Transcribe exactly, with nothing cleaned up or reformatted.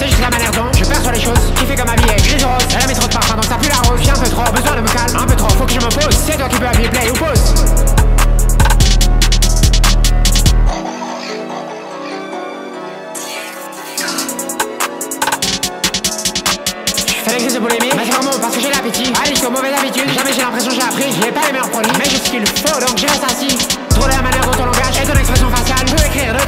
C'est juste la manière dont je perçois les choses. Qui fait que ma vie est grise ou rose. Elle a mis trop de parfum donc ça pue la rose. J'ai un peu trop besoin de me calme, un peu trop, faut que je me pose. C'est toi qui peux appuyer play ou pause. Fais l'exercice de boulimie, mais c'est vraiment parce que j'ai l'appétit. Addict aux mauvaises habitudes, jamais j'ai l'impression que j'ai appris. J'ai pas les meilleurs produits, mais j'ai ce qu'il faut donc je reste assis. Trop de la manière dont ton langage et ton expression faciale peut écrire de